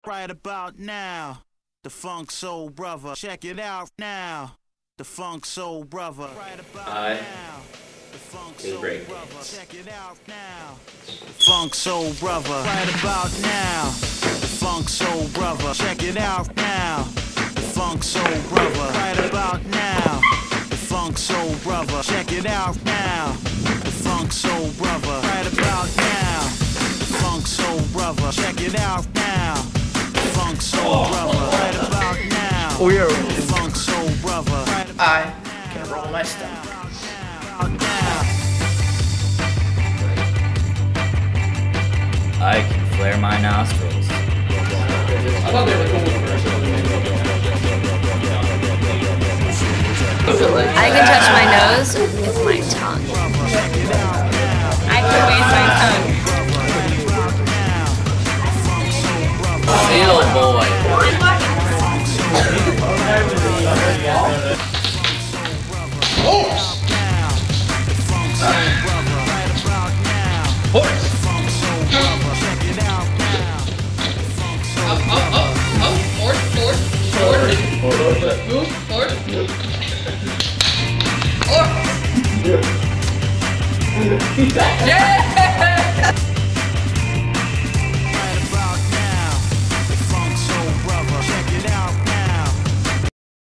Right about now, the Funk Soul Brother. Check it out now, the Funk Soul Brother. Right about now, the Funk Soul Brother. Check it out now, the Funk Soul Brother. Right about now, the Funk Soul Brother. Check it out now, the Funk Soul Brother. Right about now, the Funk Soul Brother. Check it out now, the Funk Soul Brother. Right about now, the Funk Soul Brother. Check it out now, the Funk Soul Brother. Right about now, the Funk Soul Brother. I can roll my stuff. I can flare my nostrils. I can touch my nose with my tongue. I can wave my tongue. Little boy. Horse! Horse! Yeah!